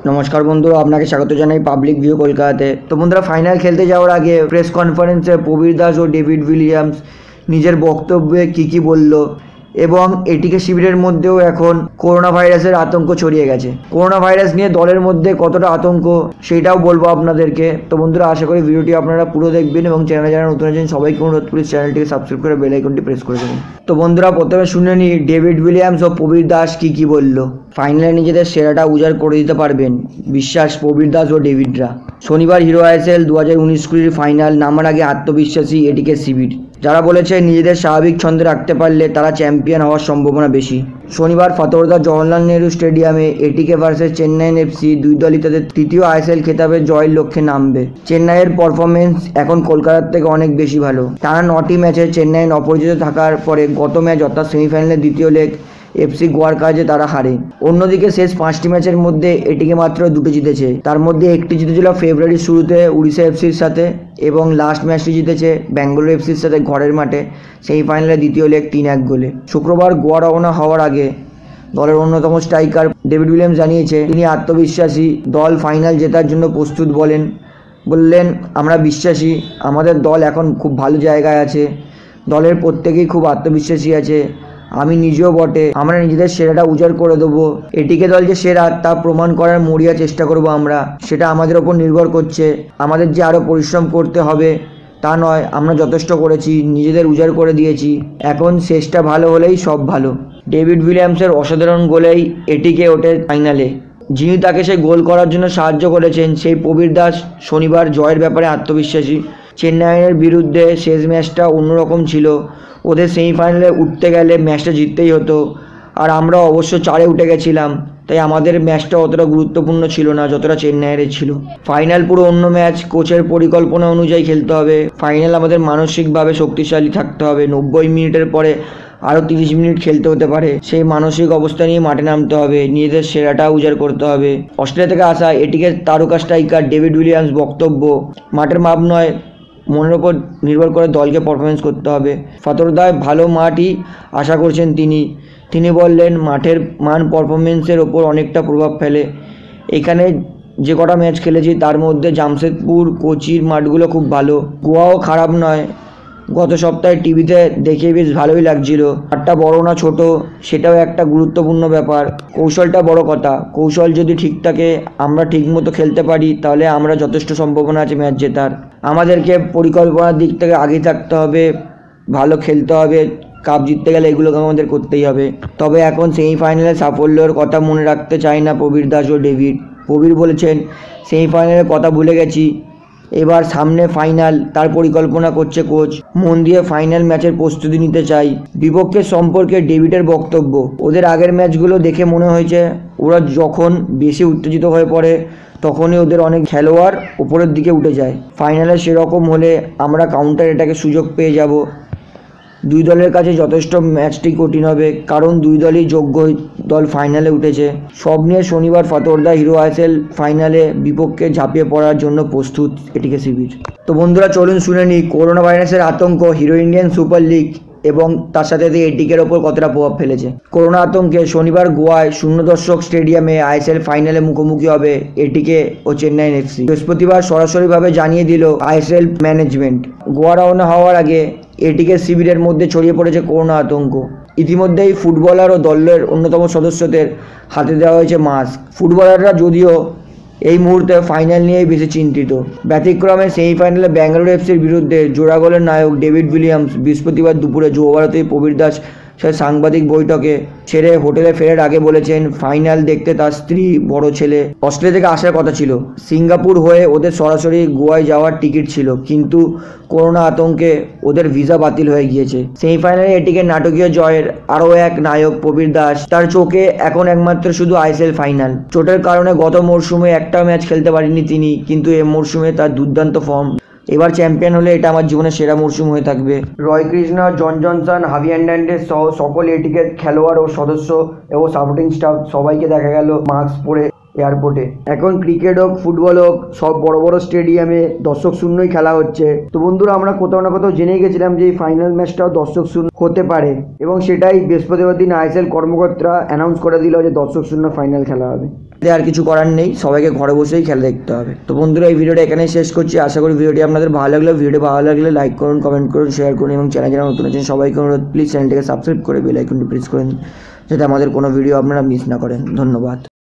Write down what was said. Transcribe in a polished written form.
নমস্কার বন্ধুরা, আপনাকে স্বাগত জানাই পাবলিক ভিউ কলকাতাতে। তো বন্ধুরা, ফাইনাল খেলতে যাওয়ার আগে প্রেস কনফারেন্সে প্রবীর দাস ও ডেভিড উইলিয়ামস নিজের বক্তব্যে কী বলল এবং এটিকে শিবিরের মধ্যেও এখন করোনা ভাইরাসের আতঙ্ক ছড়িয়ে গেছে। করোনা ভাইরাস নিয়ে দলের মধ্যে কতটা আতঙ্ক সেটাও বলবো আপনাদেরকে। তো বন্ধুরা, আশা করি ভিডিওটি আপনারা পুরো দেখবেন এবং চ্যানেলে যারা নতুন আছেন সবাইকে অনুরোধ করি চ্যানেলটিকে সাবস্ক্রাইব করে বেল আইকনটি প্রেস করে দেবেন। তো বন্ধুরা, প্রথমে শুনে নিই ডেভিড উইলিয়ামস ও প্রবীর দাস কী বলল। ফাইনালে নিজেদের সেরাটা উজাড় করে দিতে পারবেন বিশ্বাস প্রবীর দাস ও ডেভিডরা। শনিবার হিরো আইএসএল 2019-20 ফাইনাল নামার আগে আত্মবিশ্বাসী এটিকে শিবির, যারা বলেছে নিজেদের স্বাভাবিক ছন্দে রাখতে পারলে তারা চ্যাম্পিয়ন হওয়ার সম্ভাবনা বেশি। শনিবার ফতোরদা জওহরলাল নেহরু স্টেডিয়ামে এটিকে ভার্সেস চেন্নাইন এফসি দুই দলই তাদের তৃতীয় আইএসএল খেতাবের জয়ের লক্ষ্যে নামবে। চেন্নাইয়ের পারফরমেন্স এখন কলকাতার থেকে অনেক বেশি ভালো। টানা 9টি ম্যাচে চেন্নাইন অপরাজিত থাকার পরে গত ম্যাচ অর্থাৎ সেমিফাইনালের দ্বিতীয় লেগ এফসি গোয়ার কাজে তারা হারে। অন্যদিকে শেষ 5টি ম্যাচের মধ্যে এটিকে মাত্র 2টি জিতেছে। তার মধ্যে একটি জিতেছিল ফেব্রুয়ারির শুরুতে উড়িষ্যা এফসির সাথে এবং লাস্ট ম্যাচটি জিতেছে ব্যাঙ্গালোর এফসির সাথে ঘরের মাঠে সেমিফাইনালের দ্বিতীয় লেগ 3-1 গোলে। শুক্রবার গোয়া রওনা হওয়ার আগে দলের অন্যতম স্ট্রাইকার ডেভিড উইলিয়ামস জানিয়েছে তিনি আত্মবিশ্বাসী, দল ফাইনাল জেতার জন্য প্রস্তুত। বললেন আমরা বিশ্বাসী, আমাদের দল এখন খুব ভালো জায়গায় আছে, দলের প্রত্যেকেই খুব আত্মবিশ্বাসী আছে, আমি নিজেও বটে। আমরা নিজেদের সেরাটা উজাড় করে দেবো। এটিকে দল যে সেরা তা প্রমাণ করার মরিয়া চেষ্টা করব আমরা, সেটা আমাদের ওপর নির্ভর করছে। আমাদের যে আরও পরিশ্রম করতে হবে তা নয়, আমরা যথেষ্ট করেছি, নিজেদের উজাড় করে দিয়েছি, এখন শেষটা ভালো হলেই সব ভালো। ডেভিড উইলিয়ামসের অসাধারণ গোলেই এটিকে ওঠে ফাইনালে। যিনি তাকে সেই গোল করার জন্য সাহায্য করেছেন সেই প্রবীর দাস শনিবার জয়ের ব্যাপারে আত্মবিশ্বাসী। চেন্নাইয়ের বিরুদ্ধে শেষ ম্যাচটা অন্যরকম ছিল, ওদের সেমিফাইনালে উঠতে গেলে ম্যাচটা জিততেই হতো, আর আমরা অবশ্য 4-এ উঠে গেছিলাম, তাই আমাদের ম্যাচটা অতটা গুরুত্বপূর্ণ ছিল না যতটা চেন্নাইয়ের ছিল। ফাইনাল পুরো অন্য ম্যাচ, কোচের পরিকল্পনা অনুযায়ী খেলতে হবে। ফাইনাল আমাদের মানসিকভাবে শক্তিশালী থাকতে হবে। 90 মিনিটের পরে আরও 30 মিনিট খেলতে হতে পারে, সেই মানসিক অবস্থা নিয়ে মাঠে নামতে হবে, নিজেদের সেরাটা উজাড় করতে হবে। অস্ট্রেলিয়া থেকে আসা এটিকে তারকা স্ট্রাইকার ডেভিড উইলিয়ামস বক্তব্য, মাঠের মাপ নয়, মনের ওপর নির্ভর করে দলকে পারফরমেন্স করতে হবে। ফতোরদায় ভালো মাঠই আশা করছেন তিনি বললেন মাঠের মান পারফরমেন্সের ওপর অনেকটা প্রভাব ফেলে। এখানে যে কটা ম্যাচ খেলেছি তার মধ্যে জামশেদপুর, কোচির মাঠগুলো খুব ভালো, গোয়াও খারাপ নয়। গত সপ্তাহে টিভিতে দেখে বেশ ভালোই লাগছিল। মাঠটা বড় না ছোট সেটাও একটা গুরুত্বপূর্ণ ব্যাপার। কৌশলটা বড় কথা, কৌশল যদি ঠিক থাকে, আমরা ঠিকমতো খেলতে পারি, তাহলে আমরা যথেষ্ট সম্ভাবনা আছে ম্যাচ জেতার। আমাদেরকে পরিকল্পনার দিক থেকে আগেই থাকতে হবে, ভালো খেলতে হবে, কাপ জিততে গেলে এগুলোকে আমাদের করতেই হবে। তবে এখন সেমিফাইনালের সাফল্যের কথা মনে রাখতে চায় না প্রবীর দাস ও ডেভিড। প্রবীর বলেছেন সেমিফাইনালের কথা ভুলে গেছি, এবার সামনে ফাইনাল, তার পরিকল্পনা করছে কোচ, মন দিয়ে ফাইনাল ম্যাচের প্রস্তুতি নিতে চাই। বিপক্ষের সম্পর্কে ডেভিডের বক্তব্য, ওদের আগের ম্যাচগুলো দেখে মনে হয়েছে ওরা যখন বেশি উত্তেজিত হয়ে পড়ে তখনই ওদের অনেক খেলোয়াড় উপরের দিকে উঠে যায়। ফাইনালে সেরকম হলে আমরা কাউন্টার এটাকে সুযোগ পেয়ে যাব। দুই দলের কাছে যথেষ্ট ম্যাচটি কঠিন হবে, কারণ দুই দলই যোগ্য দল ফাইনালে উঠেছে। সব নিয়ে শনিবার ফতোরদা হিরো আইএসএল ফাইনালে বিপক্ষে ঝাঁপিয়ে পড়ার জন্য প্রস্তুত এটিকে শিবির। তো বন্ধুরা, চলুন শুনে নিই করোনা ভাইরাসের আতঙ্ক হিরো ইন্ডিয়ান সুপার লিগ এবং তার সাথে এটিকের ওপর কতটা প্রভাব ফেলেছে। করোনা আতঙ্কে শনিবার গোয়ায় শূন্য দর্শক স্টেডিয়ামে আইএসএল ফাইনালে মুখোমুখি হবে এটিকে ও চেন্নাইন এফসি। বৃহস্পতিবার সরাসরিভাবে জানিয়ে দিল আইএসএল ম্যানেজমেন্ট। গোয়া রওনা হওয়ার আগে এটিকে শিবিরের মধ্যে ছড়িয়ে পড়েছে করোনা আতঙ্ক। ইতিমধ্যেই ফুটবলার ও দলের অন্যতম সদস্যদের হাতে দেওয়া হয়েছে মাস্ক। ফুটবলাররা যদিও এই মুহূর্তে ফাইনাল নিয়েই বেশি চিন্তিত। ব্যতিক্রমে সেমিফাইনালে ব্যাঙ্গালোর এফসির বিরুদ্ধে জোড়া গোলের নায়ক ডেভিড উইলিয়ামস বৃহস্পতিবার দুপুরে যুব ভারতী প্রবীর দাস সাংবাদিক বৈঠকে ছেড়ে হোটেলে ফেরার আগে বলেছেন ফাইনাল দেখতে তার স্ত্রী, বড় ছেলে অস্ট্রেলিয়া থেকে আসার কথা ছিল। সিঙ্গাপুর হয়ে ওদের সরাসরি গোয়ায় যাওয়ার টিকিট ছিল, কিন্তু করোনা আতঙ্কে ওদের ভিসা বাতিল হয়ে গিয়েছে। সেমিফাইনালে এটিকে নাটকীয় জয়ের আরও এক নায়ক প্রবীর দাস, তার চোখে এখন একমাত্র শুধু আইএসএল ফাইনাল। চোটের কারণে গত মরশুমে একটা ম্যাচ খেলতে পারেননি তিনি, কিন্তু এ মরশুমে তার দুর্দান্ত ফর্ম। এবার চ্যাম্পিয়ন হলে এটা আমার জীবনের সেরা মরশুম হয়ে থাকবে। Roy Krishna, John Johnson, Javi Hernandez সহ সকল এটিকে খেলোয়াড় ও সদস্য এবং সাপোর্টিং স্টাফ সবাইকে দেখা গেল মাস্ক পরে এয়ারপোর্টে। এখন ক্রিকেট হোক, ফুটবল হোক, সব বড় বড় স্টেডিয়ামে দর্শক শূন্যই খেলা হচ্ছে। তো বন্ধুরা, আমরা কোথাও না কোথাও জেনে গেছিলাম যে এই ফাইনাল ম্যাচটাও দর্শক শূন্য হতে পারে, এবং সেটাই বৃহস্পতিবার দিন আইএসএল কর্মকর্তারা অ্যানাউন্স করে দিল যে দর্শক শূন্য ফাইনাল খেলা হবে। আর কিছু করার নেই, সবাইকে ঘরে বসেই খেলা দেখতে হবে। তো বন্ধুরা, এই ভিডিওটা এখানেই শেষ করছি। আশা করি ভিডিওটি আপনাদের ভালো লাগলো। ভিডিও ভালো লাগলে লাইক করুন, কমেন্ট করুন, শেয়ার করুন, এবং চ্যানেল যারা নতুন আছেন সবাইকে অনুরোধ, প্লিজ চ্যানেলটিকে সাবস্ক্রাইব করে বেল আইকনটি প্রেস করুন, যাতে আমাদের কোনো ভিডিও আপনারা মিস না করেন। ধন্যবাদ।